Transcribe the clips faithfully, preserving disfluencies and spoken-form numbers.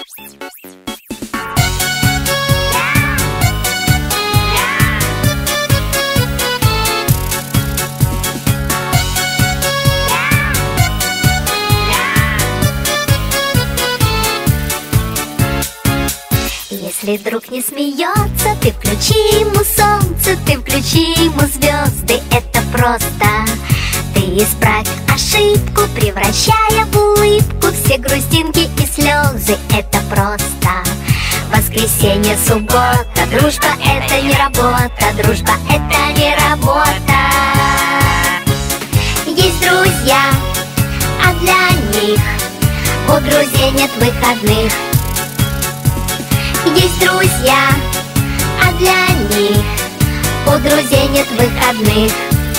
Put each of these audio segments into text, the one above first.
Если друг не смеется, ты включи ему солнце, ты включи ему звезды, это просто. Ты исправь ошибку, превращая в улыбку все грустинки и слезы, это просто. Воскресенье, суббота, дружба это не работа, дружба это не работа. Есть друзья, а для них у друзей нет выходных. Есть друзья, а для них у друзей нет выходных.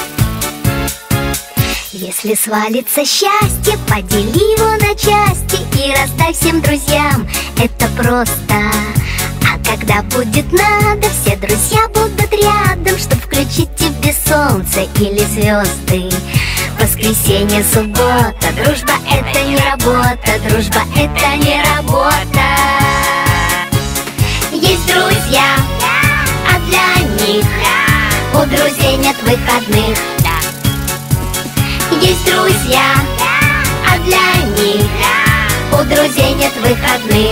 Если свалится счастье, подели его на части и раздай всем друзьям, это просто. А когда будет надо, все друзья будут рядом, чтоб включить тебе солнце или звезды. Воскресенье, суббота, дружба это не работа, дружба это не работа. Есть друзья, а для них у друзей нет выходных. Есть друзья, а для них у друзей нет выходных.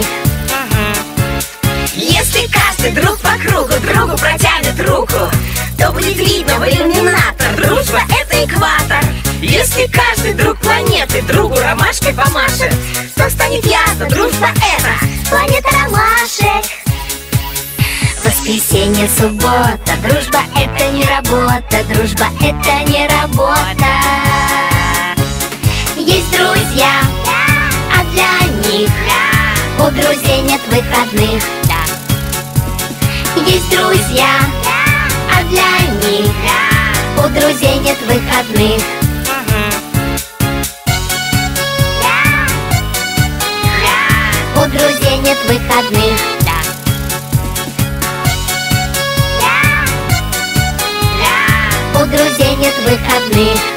Если каждый друг по кругу другу протянет руку, то будет видно в иллюминатор: дружба это экватор. Если каждый друг планеты другу ромашкой помашет, то станет ясно: дружба это планета ромашек. Воскресенье, суббота, дружба это не работа, дружба это не работа. Есть друзья, а для них у друзей нет выходных. Есть друзья, а для них у друзей нет выходных. У друзей нет выходных. У друзей нет выходных.